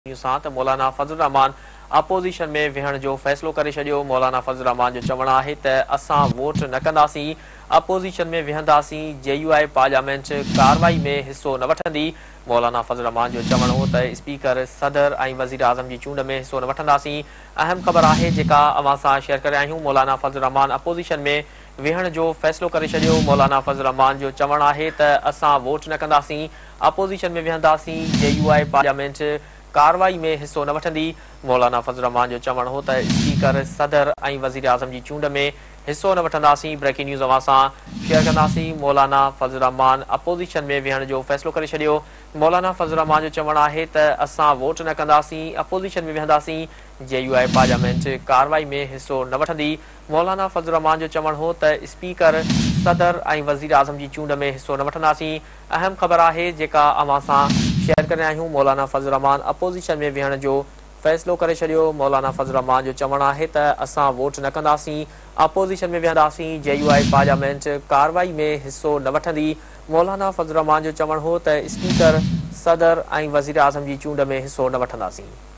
मौलाना फजल रहमान opposition में विहण जो फ़ैसिलो करे छॾियो। मौलाना फजल रहमान जो चवणु आहे त असां वोट न कंदासीं, अपोज़िशन में विहंदासीं, JUI पार्लियामेंट कार्रवाई में हिसो न वठंदी। मौलाना फजल रहमान जो चवणु हो त स्पीकर, सदर ऐं वज़ीर आज़म जी चूंड में हिसो न वठंदासीं। अहम ख़बर आहे जेका अवां सां शेयर करे आहियूं। मौलाना फजल रहमान अपोज़िशन में विहण जो फ़ैसिलो करे छॾियो। मौलाना फजल रहमान जो चवणु आहे त असां वोट न कंदासीं, अपोज़िशन में विहंदासीं, JUI पार्लियामेंट कार्रवाई में हिसो न वठंदी। मौलाना फजल रहमान जो चवणु हो त स्पीकर, सदर ऐं वज़ीर आज़म जी चूंड में हिसो न वठंदासीं। ब्रेकिंग न्यूज़ अवां सां शेयर कंदासीं। मौलाना फजल रहमान अपोज़िशन में विहण जो फ़ैसिलो करे छॾियो। मौलाना फजल रहमान जो चवणु आहे त असां वोट न कंदासीं, अपोज़िशन में विहंदासीं, JUI पार्लियामेंट कार्रवाई में हिसो न वठंदी। मौलाना फजल रहमान जो चवणु हो त स्पीकर, सदर ऐं वज़ीर आज़म जी चूंड में हिसो न वठंदासीं। अहम ख़बर आहे जेका अवां सां शेयर करे आहियूं। मौलाना फजल रहमान अपोज़िशन में विहण जो फ़ैसिलो करे छॾियो। मौलाना फजल रहमान जो चवणु आहे त असां वोट न कंदासीं, अपोज़िशन में विहंदासीं, JUI पार्लियामेंट कार्रवाई में हिसो न वठंदी। मौलाना फजल रहमान जो चवणु हो त स्पीकर, सदर ऐं वज़ीर आज़म जी चूंड में हिसो न वठंदासीं।